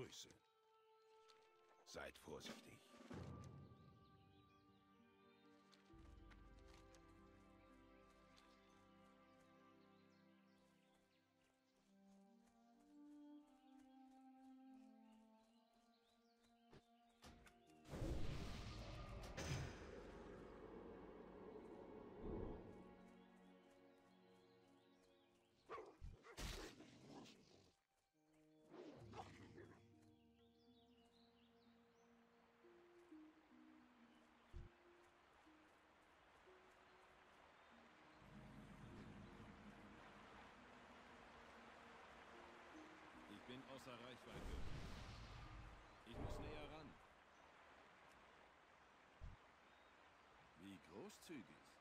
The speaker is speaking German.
Grüße. Seid vorsichtig. Ich bin außer Reichweite. Ich muss näher ran. Wie großzügig.